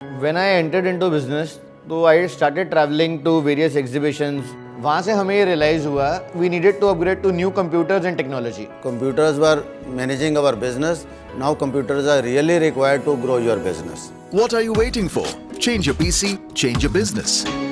When I entered into business, तो I started traveling to various exhibitions. वहाँ से हमें ये realize हुआ we needed to upgrade to new computers and technology. Computers were managing our business. Now computers are really required to grow your business. What are you waiting for? Change your PC, change your business.